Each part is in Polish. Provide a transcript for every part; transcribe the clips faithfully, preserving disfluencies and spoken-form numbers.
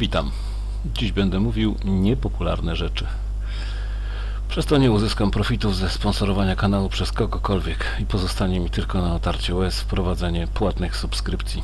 Witam. Dziś będę mówił niepopularne rzeczy. Przez to nie uzyskam profitów ze sponsorowania kanału przez kogokolwiek i pozostanie mi tylko na otarcie łez wprowadzenie płatnych subskrypcji.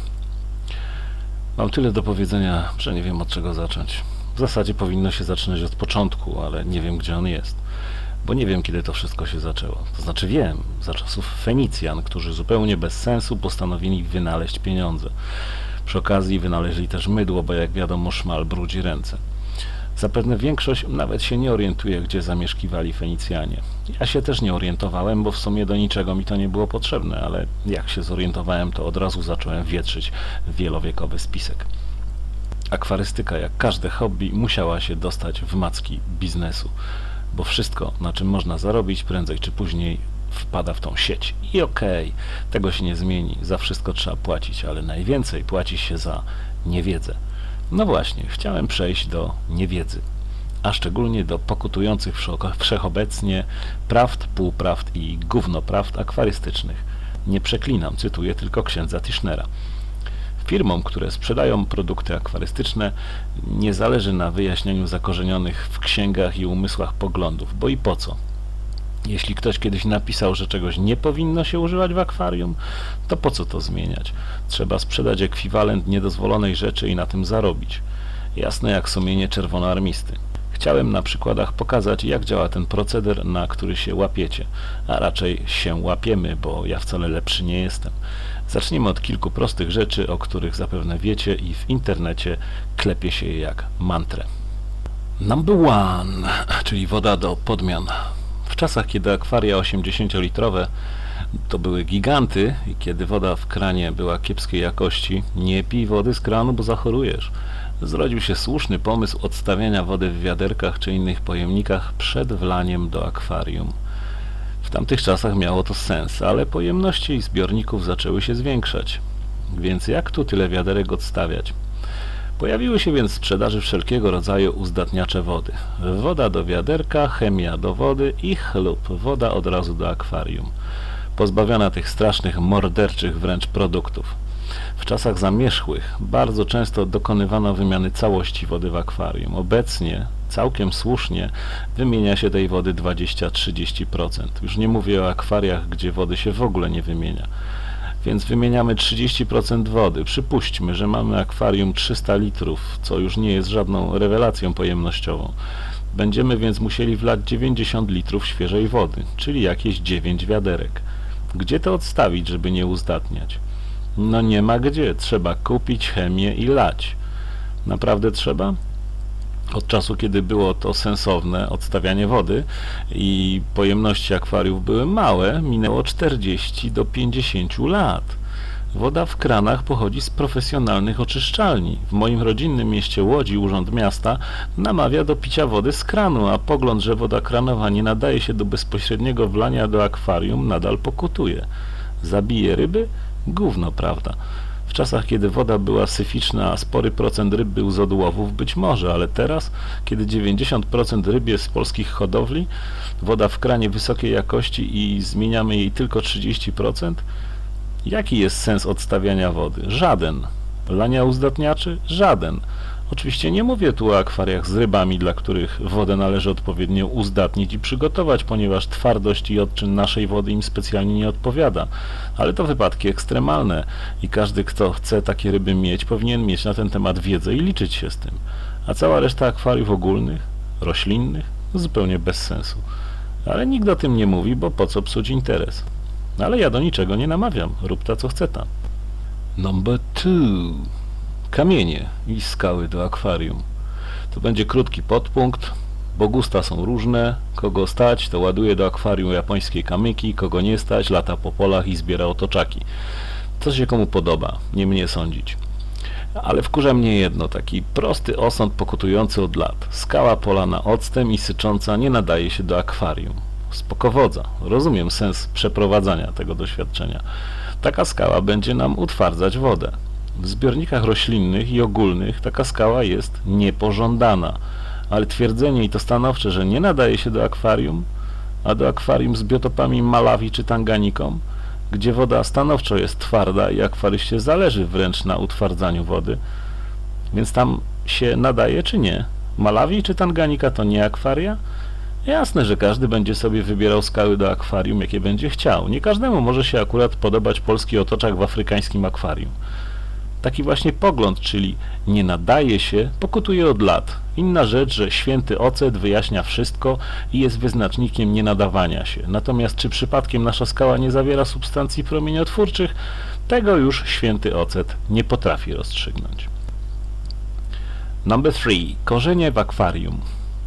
Mam tyle do powiedzenia, że nie wiem od czego zacząć. W zasadzie powinno się zaczynać od początku, ale nie wiem gdzie on jest. Bo nie wiem kiedy to wszystko się zaczęło. To znaczy wiem, za czasów Fenicjan, którzy zupełnie bez sensu postanowili wynaleźć pieniądze. Przy okazji wynaleźli też mydło, bo jak wiadomo szmal brudzi ręce. Zapewne większość nawet się nie orientuje, gdzie zamieszkiwali Fenicjanie. Ja się też nie orientowałem, bo w sumie do niczego mi to nie było potrzebne, ale jak się zorientowałem, to od razu zacząłem wietrzyć wielowiekowy spisek. Akwarystyka, jak każde hobby, musiała się dostać w macki biznesu, bo wszystko, na czym można zarobić, prędzej czy później wpada w tą sieć. I okej, okay, tego się nie zmieni, za wszystko trzeba płacić, ale najwięcej płaci się za niewiedzę. No właśnie, chciałem przejść do niewiedzy, a szczególnie do pokutujących wszechobecnie prawd, półprawd i gównoprawd akwarystycznych. Nie przeklinam, cytuję tylko księdza Tischnera. Firmom, które sprzedają produkty akwarystyczne, nie zależy na wyjaśnianiu zakorzenionych w księgach i umysłach poglądów, bo i po co? Jeśli ktoś kiedyś napisał, że czegoś nie powinno się używać w akwarium, to po co to zmieniać? Trzeba sprzedać ekwiwalent niedozwolonej rzeczy i na tym zarobić. Jasne jak sumienie czerwonoarmisty. Chciałem na przykładach pokazać, jak działa ten proceder, na który się łapiecie, a raczej się łapiemy, bo ja wcale lepszy nie jestem. Zacznijmy od kilku prostych rzeczy, o których zapewne wiecie i w internecie klepie się je jak mantrę. Number one, czyli woda do podmian. W czasach, kiedy akwaria osiemdziesięciolitrowe to były giganty i kiedy woda w kranie była kiepskiej jakości, nie pij wody z kranu, bo zachorujesz. Zrodził się słuszny pomysł odstawiania wody w wiaderkach czy innych pojemnikach przed wlaniem do akwarium. W tamtych czasach miało to sens, ale pojemności zbiorników zaczęły się zwiększać. Więc jak tu tyle wiaderek odstawiać? Pojawiły się więc w sprzedaży wszelkiego rodzaju uzdatniacze wody. Woda do wiaderka, chemia do wody i chlub, woda od razu do akwarium. Pozbawiona tych strasznych, morderczych wręcz produktów. W czasach zamierzchłych bardzo często dokonywano wymiany całości wody w akwarium. Obecnie, całkiem słusznie, wymienia się tej wody dwadzieścia do trzydziestu procent. Już nie mówię o akwariach, gdzie wody się w ogóle nie wymienia. Więc wymieniamy trzydzieści procent wody. Przypuśćmy, że mamy akwarium trzysta litrów, co już nie jest żadną rewelacją pojemnościową. Będziemy więc musieli wlać dziewięćdziesiąt litrów świeżej wody, czyli jakieś dziewięć wiaderek. Gdzie to odstawić, żeby nie uzdatniać? No nie ma gdzie. Trzeba kupić chemię i lać. Naprawdę trzeba? Od czasu, kiedy było to sensowne odstawianie wody i pojemności akwariów były małe, minęło czterdzieści do pięćdziesięciu lat. Woda w kranach pochodzi z profesjonalnych oczyszczalni. W moim rodzinnym mieście Łodzi Urząd Miasta namawia do picia wody z kranu, a pogląd, że woda kranowa nie nadaje się do bezpośredniego wlania do akwarium, nadal pokutuje. Zabije ryby? Gówno, prawda? W czasach, kiedy woda była syficzna, a spory procent ryb był z odłowów, być może, ale teraz, kiedy dziewięćdziesiąt procent ryb jest z polskich hodowli, woda w kranie wysokiej jakości i zmieniamy jej tylko trzydzieści procent, jaki jest sens odstawiania wody? Żaden. Lania uzdatniaczy? Żaden. Oczywiście nie mówię tu o akwariach z rybami, dla których wodę należy odpowiednio uzdatnić i przygotować, ponieważ twardość i odczyn naszej wody im specjalnie nie odpowiada. Ale to wypadki ekstremalne i każdy, kto chce takie ryby mieć, powinien mieć na ten temat wiedzę i liczyć się z tym. A cała reszta akwariów ogólnych, roślinnych, zupełnie bez sensu. Ale nikt o tym nie mówi, bo po co psuć interes? Ale ja do niczego nie namawiam, rób ta co chce ta. Number two. Kamienie i skały do akwarium. To będzie krótki podpunkt, bo gusta są różne. Kogo stać, to ładuje do akwarium japońskie kamyki, kogo nie stać, lata po polach i zbiera otoczaki. Co się komu podoba, nie mnie sądzić. Ale wkurza mnie jedno, taki prosty osąd pokutujący od lat. Skała polana octem i sycząca nie nadaje się do akwarium. Spoko wodza. Rozumiem sens przeprowadzania tego doświadczenia. Taka skała będzie nam utwardzać wodę. W zbiornikach roślinnych i ogólnych taka skała jest niepożądana, ale twierdzenie i to stanowcze, że nie nadaje się do akwarium, a do akwarium z biotopami Malawi czy Tanganiką, gdzie woda stanowczo jest twarda i akwaryście zależy wręcz na utwardzaniu wody, Więc tam się nadaje czy nie? Malawi czy Tanganika to nie akwaria? Jasne, że każdy będzie sobie wybierał skały do akwarium, jakie będzie chciał. Nie każdemu może się akurat podobać polski otoczak w afrykańskim akwarium. Taki właśnie pogląd, czyli nie nadaje się, pokutuje od lat. Inna rzecz, że święty ocet wyjaśnia wszystko i jest wyznacznikiem nienadawania się. Natomiast czy przypadkiem nasza skała nie zawiera substancji promieniotwórczych, tego już święty ocet nie potrafi rozstrzygnąć. Number three. Korzenie w akwarium.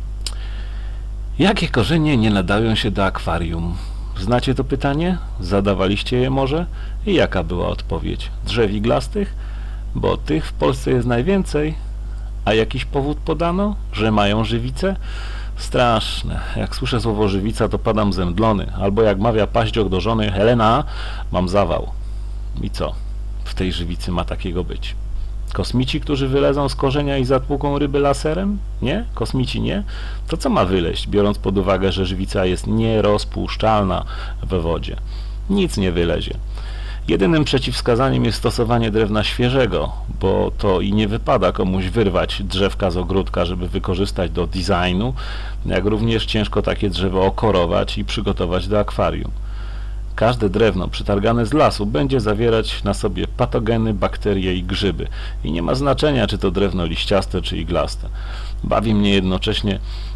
Jakie korzenie nie nadają się do akwarium? Znacie to pytanie? Zadawaliście je może? I jaka była odpowiedź? Drzew iglastych? Bo tych w Polsce jest najwięcej. A jakiś powód podano? Że mają żywicę? Straszne. Jak słyszę słowo żywica, to padam zemdlony. Albo jak mawia paździok do żony: Helena, mam zawał. I co w tej żywicy ma takiego być? Kosmici, którzy wylezą z korzenia i zatłuką ryby laserem? Nie? Kosmici nie? To co ma wyleźć, biorąc pod uwagę, że żywica jest nierozpuszczalna we wodzie? Nic nie wylezie. Jedynym przeciwwskazaniem jest stosowanie drewna świeżego, bo to i nie wypada komuś wyrwać drzewka z ogródka, żeby wykorzystać do designu, jak również ciężko takie drzewo okorować i przygotować do akwarium. Każde drewno przetargane z lasu będzie zawierać na sobie patogeny, bakterie i grzyby. I nie ma znaczenia, czy to drewno liściaste, czy iglaste. Bawi mnie jednocześnie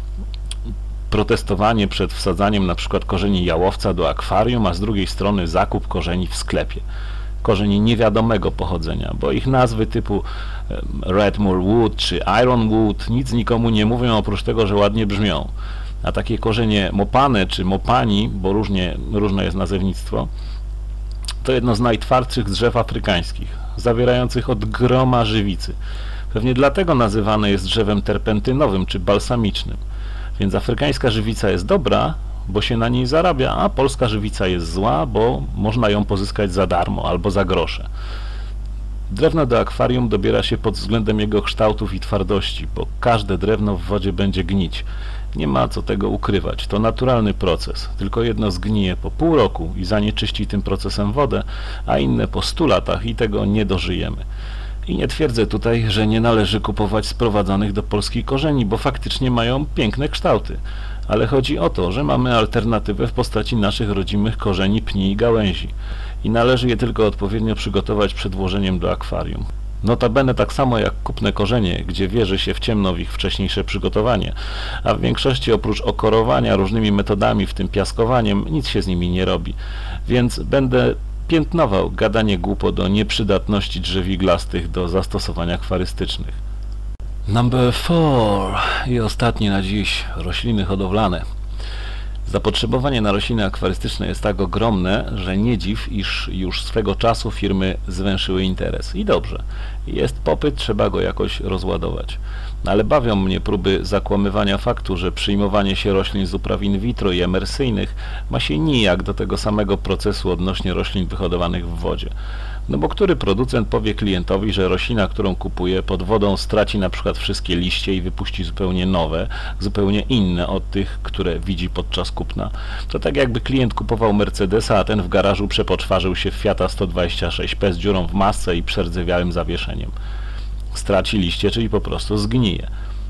protestowanie przed wsadzaniem na przykład korzeni jałowca do akwarium, a z drugiej strony zakup korzeni w sklepie. Korzeni niewiadomego pochodzenia, bo ich nazwy typu Redmoor Wood czy Iron Wood nic nikomu nie mówią, oprócz tego, że ładnie brzmią. A takie korzenie mopane czy mopani, bo różnie, różne jest nazewnictwo, to jedno z najtwardszych drzew afrykańskich, zawierających od groma żywicy. Pewnie dlatego nazywane jest drzewem terpentynowym czy balsamicznym. Więc afrykańska żywica jest dobra, bo się na niej zarabia, a polska żywica jest zła, bo można ją pozyskać za darmo albo za grosze. Drewno do akwarium dobiera się pod względem jego kształtów i twardości, bo każde drewno w wodzie będzie gnić. Nie ma co tego ukrywać, to naturalny proces, tylko jedno zgnije po pół roku i zanieczyści tym procesem wodę, a inne po stu latach i tego nie dożyjemy. I nie twierdzę tutaj, że nie należy kupować sprowadzanych do Polski korzeni, bo faktycznie mają piękne kształty. Ale chodzi o to, że mamy alternatywę w postaci naszych rodzimych korzeni, pni i gałęzi. I należy je tylko odpowiednio przygotować przed włożeniem do akwarium. Notabene tak samo jak kupne korzenie, gdzie wierzy się w ciemno w ich wcześniejsze przygotowanie, a w większości oprócz okorowania różnymi metodami, w tym piaskowaniem, nic się z nimi nie robi. Więc będę piętnował gadanie głupot o nieprzydatności drzew iglastych do zastosowań akwarystycznych. Number four i ostatni na dziś, rośliny hodowlane. Zapotrzebowanie na rośliny akwarystyczne jest tak ogromne, że nie dziw, iż już swego czasu firmy zwęszyły interes. I dobrze, jest popyt, trzeba go jakoś rozładować. Ale bawią mnie próby zakłamywania faktu, że przyjmowanie się roślin z upraw in vitro i emersyjnych ma się nijak do tego samego procesu odnośnie roślin wyhodowanych w wodzie. No bo który producent powie klientowi, że roślina, którą kupuje, pod wodą straci na przykład wszystkie liście i wypuści zupełnie nowe, zupełnie inne od tych, które widzi podczas kupna? To tak jakby klient kupował Mercedesa, a ten w garażu przepoczwarzył się w Fiata sto dwadzieścia sześć P z dziurą w masce i przerdzewiałym zawieszeniem. Straci liście, czyli po prostu zgnije.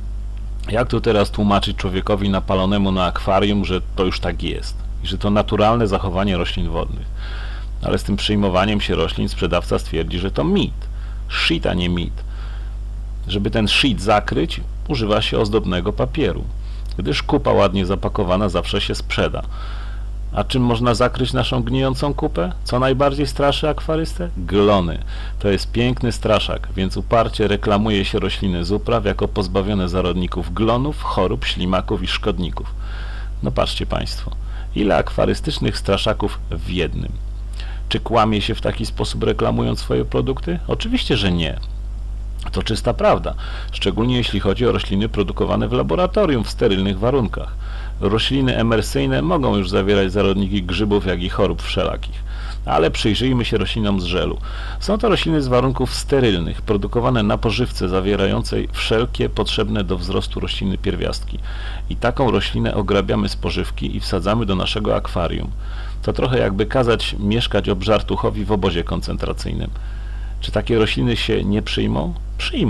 Jak tu teraz tłumaczyć człowiekowi napalonemu na akwarium, że to już tak jest i że to naturalne zachowanie roślin wodnych? Ale z tym przyjmowaniem się roślin sprzedawca stwierdzi, że to mit. Shit, a nie mit. Żeby ten shit zakryć, używa się ozdobnego papieru, gdyż kupa ładnie zapakowana zawsze się sprzeda. A czym można zakryć naszą gnijącą kupę? Co najbardziej straszy akwarystę? Glony. To jest piękny straszak, więc uparcie reklamuje się rośliny z upraw jako pozbawione zarodników glonów, chorób, ślimaków i szkodników. No patrzcie Państwo, ile akwarystycznych straszaków w jednym. Czy kłamie się w taki sposób, reklamując swoje produkty? Oczywiście, że nie. To czysta prawda, szczególnie jeśli chodzi o rośliny produkowane w laboratorium w sterylnych warunkach. Rośliny emersyjne mogą już zawierać zarodniki grzybów, jak i chorób wszelakich. Ale przyjrzyjmy się roślinom z żelu. Są to rośliny z warunków sterylnych, produkowane na pożywce zawierającej wszelkie potrzebne do wzrostu rośliny pierwiastki. I taką roślinę ograbiamy z pożywki i wsadzamy do naszego akwarium. To trochę jakby kazać mieszkać obżartuchowi w obozie koncentracyjnym. Czy takie rośliny się nie przyjmą? Przyjmą,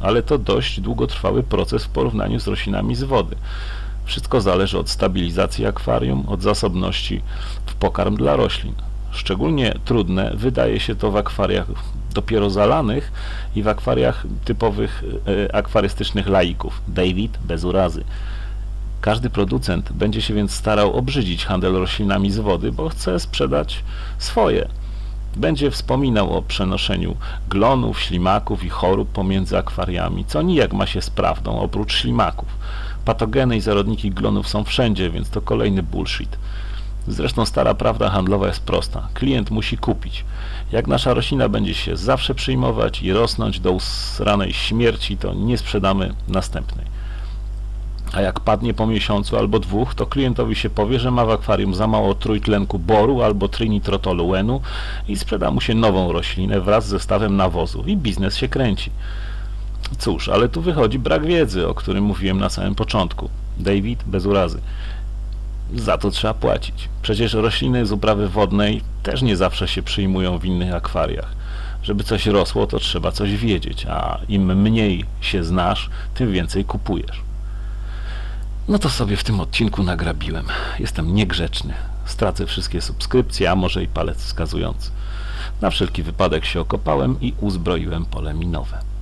ale to dość długotrwały proces w porównaniu z roślinami z wody. Wszystko zależy od stabilizacji akwarium, od zasobności w pokarm dla roślin. Szczególnie trudne wydaje się to w akwariach dopiero zalanych i w akwariach typowych e, akwarystycznych laików. David bez urazy. Każdy producent będzie się więc starał obrzydzić handel roślinami z wody, bo chce sprzedać swoje. Będzie wspominał o przenoszeniu glonów, ślimaków i chorób pomiędzy akwariami, co nijak ma się z prawdą, oprócz ślimaków. Patogeny i zarodniki glonów są wszędzie, więc to kolejny bullshit. Zresztą stara prawda handlowa jest prosta. Klient musi kupić. Jak nasza roślina będzie się zawsze przyjmować i rosnąć do usranej śmierci, to nie sprzedamy następnej. A jak padnie po miesiącu albo dwóch, to klientowi się powie, że ma w akwarium za mało trójtlenku boru albo trinitrotoluenu i sprzeda mu się nową roślinę wraz z zestawem nawozu i biznes się kręci. Cóż, ale tu wychodzi brak wiedzy, o którym mówiłem na samym początku. David bez urazy. Za to trzeba płacić. Przecież rośliny z uprawy wodnej też nie zawsze się przyjmują w innych akwariach. Żeby coś rosło, to trzeba coś wiedzieć, a im mniej się znasz, tym więcej kupujesz. No to sobie w tym odcinku nagrabiłem. Jestem niegrzeczny. Stracę wszystkie subskrypcje, a może i palec wskazujący. Na wszelki wypadek się okopałem i uzbroiłem pole minowe.